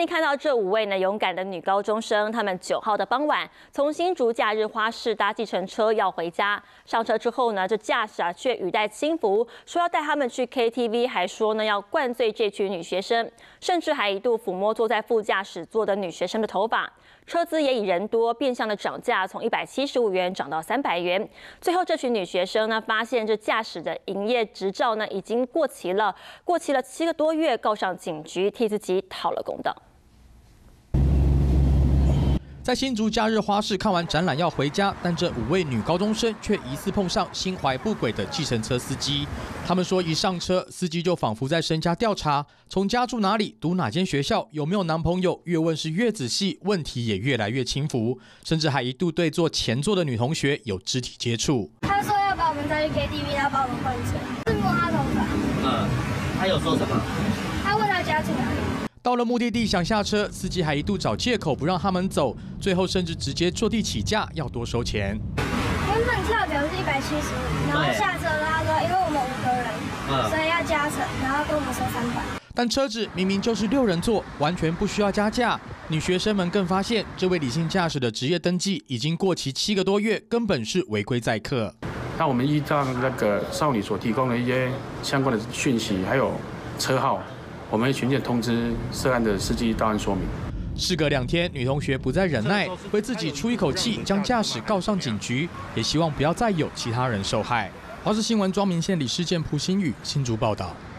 你看到这5位勇敢的女高中生，她们9号的傍晚从新竹假日花市搭计程车要回家，上车之后这驾驶却语带轻浮，说要带他们去 KTV， 还说要灌醉这群女学生，甚至还一度抚摸坐在副驾驶座的女学生的头发。车资也以人多变相的涨价，从175元涨到300元。最后，这群女学生发现这驾驶的营业执照已经过期了7个多月，告上警局，替自己讨了公道。 在新竹假日花市看完展览要回家，但这5位女高中生却疑似碰上心怀不轨的计程车司机。他们说，一上车，司机就仿佛在身家调查，从家住哪里、读哪间学校、有没有男朋友，越问是越仔细，问题也越来越轻浮，甚至还一度对坐前座的女同学有肢体接触。 他说要把我们带去 KTV， 要把我们灌醉，是摸他头发。 他有说什么？ 他问他家住哪里。 到了目的地想下车，司机还一度找借口不让他们走，最后甚至直接坐地起价要多收钱。 原本跳表是175，然后下车他说因为我们5个人，所以要加成，然后跟我们说300。 但车子明明就是6人座，完全不需要加价。女学生们更发现，这位理性驾驶的职业登记已经过期7个多月，根本是违规载客。 那我们依照那个少女所提供的一些相关的讯息，还有车号，我们会循线通知涉案的司机到案说明。 事隔2天，女同学不再忍耐，为自己出一口气，将驾驶告上警局，也希望不要再有其他人受害。华视新闻庄明宪、李世健、蒲新宇新竹报道。